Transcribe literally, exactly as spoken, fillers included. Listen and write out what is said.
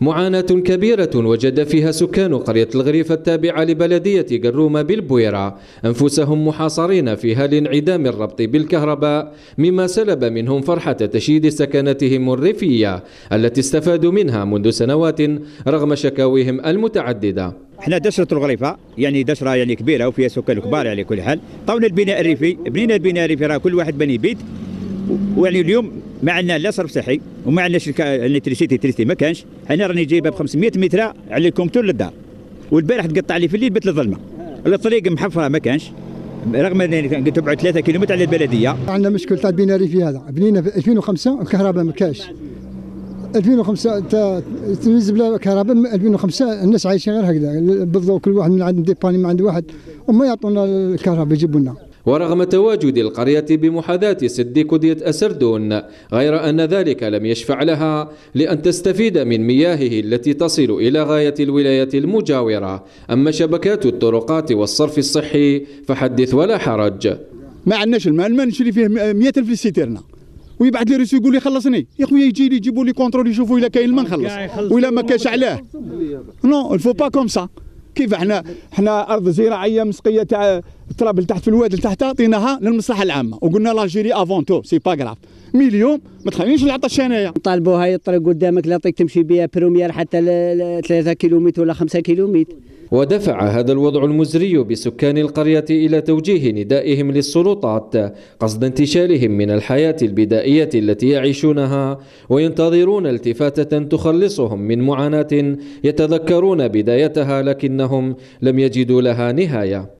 معاناة كبيرة وجد فيها سكان قرية الغريف التابعة لبلدية قرومة بالبويرة أنفسهم محاصرين فيها لانعدام الربط بالكهرباء، مما سلب منهم فرحة تشييد سكنتهم الريفية التي استفادوا منها منذ سنوات رغم شكاويهم المتعددة. احنا دشرة الغريفة يعني دشرة يعني كبيرة وفيها سكان كبار على كل حال. طولنا البناء الريفي، بنينا البناء الريفي راه كل واحد بني بيت، ويعني اليوم ما عندنا لا صرف صحي وما عندناش الالكتريسيتي تريستي ما كانش. انا راني جايبها ب خمسمائة متر على الكومتور للدار، والبارح تقطع لي في الليل بت الظلمه، الطريق محفره ما كانش، رغم اني كنت تبعد ثلاثة كيلومتر على البلديه. عندنا مشكل تاع البناء الريفي هذا، بنينا في ألفين وخمسة الكهرباء ما كاش. ألفين وخمسة تنزل بلا كهرباء، ألفين وخمسة الناس عايشين غير هكذا بالضوء، كل واحد من عند ديباني من عند واحد وما يعطونا الكهرباء يجيبوا لنا. ورغم تواجد القرية بمحاذاة سد كدية أسردون، غير أن ذلك لم يشفع لها لأن تستفيد من مياهه التي تصل إلى غاية الولايات المجاورة. أما شبكات الطرقات والصرف الصحي فحدث ولا حرج. ما عندناش الماء، الماء نشري فيه مئة ألف للسيتيرنا، ويبعث لي رسول يقول لي خلصني يا خويا، يجي لي يجيبوا لي كونترول يشوفوا الا كاين الماء نخلص، ولا ما كاش علاه. نو الفو با كوم سا. كيف احنا احنا ارض زراعيه مسقيه تاع التراب اللي تحت في الواد اللي تحت عطيناها للمصلحه العامه، وقلنا لاجيري افون تو سي با غراف. مي اليوم ما تخلينيش نعطش انايا. طالبوا هاي الطريق قدامك لا يعطيك تمشي بها بروميير حتى ثلاثة كيلومتر ولا خمسة كيلومتر. ودفع هذا الوضع المزري بسكان القرية إلى توجيه ندائهم للسلطات قصد انتشالهم من الحياة البدائية التي يعيشونها، وينتظرون التفاتة تخلصهم من معاناة يتذكرون بدايتها لكنهم لم يجدوا لها نهاية.